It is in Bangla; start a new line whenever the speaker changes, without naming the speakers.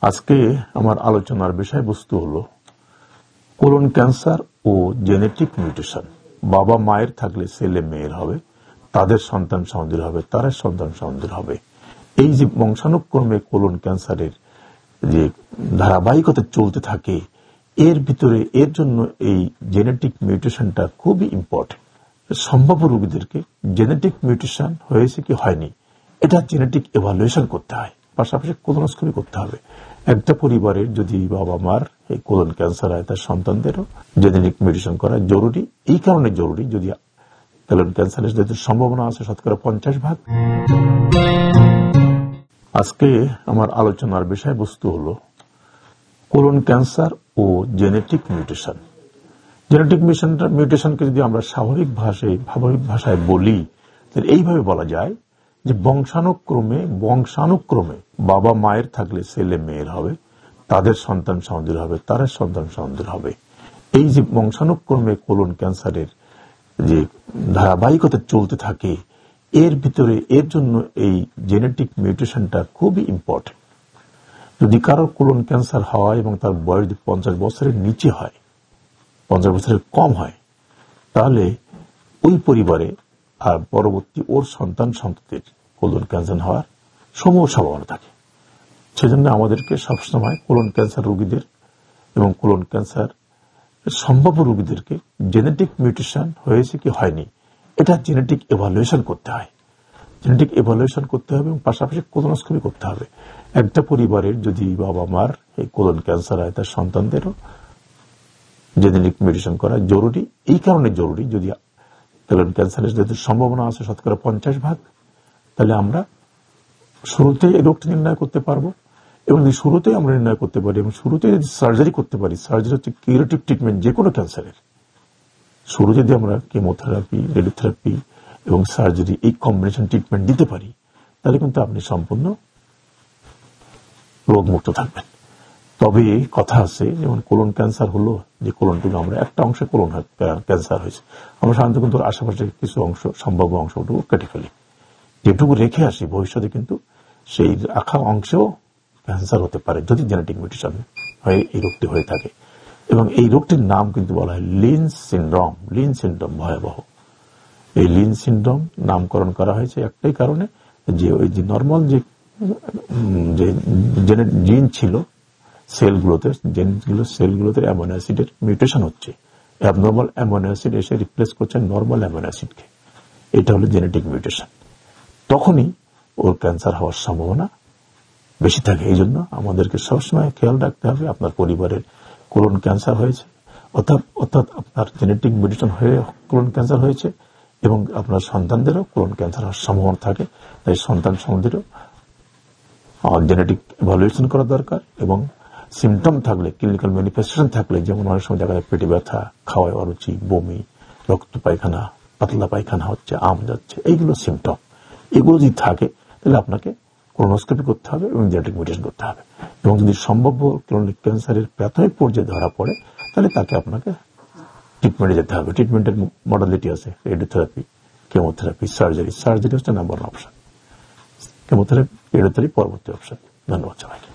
আজকে আমার আলোচনার বিষয়বস্তু হলো কোলন ক্যান্সার ও জেনেটিক মিউটেশন। বাবা মায়ের থাকলে ছেলে মেয়ের হবে, তাদের সন্তান সন্তানদের হবে, তার সন্তান সন্তানদের হবে। এই যে বংশানুক্রমে কোলন ক্যান্সারের যে ধারাবাহিকতা চলতে থাকে, এর ভিতরে এর জন্য এই জেনেটিক মিউটেশনটা খুবই ইম্পর্টেন্ট। সম্ভাব্য রোগীদেরকে জেনেটিক মিউটেশন হয়েছে কি হয়নি এটা জেনেটিক এভালুয়েশন করতে হয়, পাশাপাশি কোলোনোস্কোপি করতে হবে। একটা পরিবারের যদি বাবা মার এই কোলন ক্যান্সার হয়, তার সন্তানদেরও জেনেটিক মিউটেশন করা জরুরি। এই কারণে জরুরি, যদি কোলন ক্যান্সারের যদি সম্ভাবনা আছে 50%। আজকে আমার আলোচনার বিষয়বস্তু হলো কোলন ক্যান্সার ও জেনেটিক মিউটেশন। জেনেটিক মিউটেশনকে যদি আমরা স্বাভাবিক ভাষায় বলি, তাহলে এইভাবে বলা যায় যে বংশানুক্রমে বাবা মায়ের থাকলে ছেলে মেয়ের হবে, তাদের সন্তান সন্তানদের হবে, তার সন্তান সন্তানদের হবে। এই যে বংশানুক্রমে কোলন ক্যান্সারের যে ধারাবাহিকতা চলতে থাকে, এর ভিতরে এর জন্য এই জেনেটিক মিউটেশনটা খুবই ইম্পর্টেন্ট। যদি কারো কোলন ক্যান্সার হয় এবং তার বয়স 50 বছরের নিচে হয়, 50 বছরের কম হয়, তাহলে ওই পরিবারে আর পরবর্তী ওর সন্তান সন্ততির কোলন ক্যান্সার হওয়ার সমূহ সম্ভাবনা থাকে। সেজন্য আমাদেরকে সবসময় কোলন ক্যান্সার রোগীদের এবং কোলন ক্যান্সার সম্ভাব্য রোগীদেরকে জেনেটিক মিউটেশন হয়েছে কি হয়নি এটা জেনেটিক এভালুয়েশন করতে হয়। জেনেটিক এভালুয়েশন করতে হবে এবং পাশাপাশি কোলোনোস্কোপি করতে হবে। একটা পরিবারের যদি বাবা মার এই কোলন ক্যান্সার হয়, তার সন্তানদেরও জেনেটিক মিউটেশন করা জরুরি। এই কারণে জরুরি, যদি কোলন ক্যান্সারের যদি সম্ভাবনা আছে 50%, তাহলে আমরা শুরুতেই এই রোগটি নির্ণয় করতে পারবো। এবং যদি শুরুতেই আমরা নির্ণয় করতে পারি এবং শুরুতেই যদি সার্জারি করতে পারি, সার্জারি হচ্ছে কিউরেটিভ ট্রিটমেন্ট যে কোনো ক্যান্সারের। শুরু যদি আমরা কেমোথেরাপি, রেডিওথেরাপি এবং সার্জারি এই কম্বিনেশন ট্রিটমেন্ট দিতে পারি, তাহলে কিন্তু আপনি সম্পূর্ণ রোগমুক্ত থাকবেন। তবে কথা আছে, যেমন কোলন ক্যান্সার হলো যে কোলনটুকু আমরা একটা অংশে কোলন ক্যান্সার হয়েছে, আমরা সাধারণত কিন্তু আশেপাশে কিছু অংশ, সম্ভাব্য অংশটুকু কেটে ফেলি। যেটুকু রেখে আসি, ভবিষ্যতে কিন্তু সেই রাখা অংশেও ক্যান্সার হতে পারে যদি জেনেটিক মিউটেশন হয়ে এই রোগটি হয়ে থাকে। এবং এই রোগটির নাম কিন্তু বলা হয় লিঞ্চ সিনড্রোম। লিঞ্চ সিনড্রোম ভয়াবহ। এই লিঞ্চ সিনড্রোম নামকরণ করা হয়েছে একটাই কারণে, যে ওই যে নর্মাল যে জিন ছিল সেলগুলোতে, সেলগুলোতে অ্যামিনো অ্যাসিডের মিউটেশন হচ্ছে, অ্যাবনর্মাল অ্যামিনো অ্যাসিড এসে রিপ্লেস করছে নর্মাল অ্যামিনো অ্যাসিডকে। এটা হলো জেনেটিক মিউটেশন। তখনই ওর ক্যান্সার হওয়ার সম্ভাবনা বেশি থাকে। এই জন্য আমাদেরকে সবসময় খেয়াল রাখতে হবে, আপনার পরিবারের কোলন ক্যান্সার হয়েছে, অর্থাৎ আপনার জেনেটিক মিউটেশন হয়ে কোলন ক্যান্সার হয়েছে, এবং আপনার সন্তানদেরও কোলন ক্যান্সার হওয়ার সম্ভাবনা থাকে। তাই সন্তান সন্তানদেরও জেনেটিক ইভালুয়েশন করা দরকার। এবং সিমটম থাকলে, ক্লিনিক্যাল ম্যানিফেস্টেশন থাকলে, যেমন অনেক সময় দেখা যায় পেটে ব্যথা, খাওয়ায় অরুচি, বমি, রক্ত পায়খানা, পাতলা পায়খানা হচ্ছে, আম যাচ্ছে, এইগুলো সিমটম। এগুলো যদি থাকে তাহলে আপনাকে কোলোনোস্কোপি করতে হবে এবং জেনেটিক মিউটেশন করতে হবে। এবং যদি সম্ভাব্য কোলন ক্যান্সারের প্রাথমিক পর্যায়ে ধরা পড়ে, তাহলে তাকে আপনাকে ট্রিটমেন্টে যেতে হবে। ট্রিটমেন্টের মডালিটি আছে রেডিওথেরাপি, কেমোথেরাপি, সার্জারি। সার্জারি হচ্ছে নাম্বার 1 অপশন, কেমোথেরাপি, রেডিওথেরাপি পরবর্তী অপশন। ধন্যবাদ সবাইকে।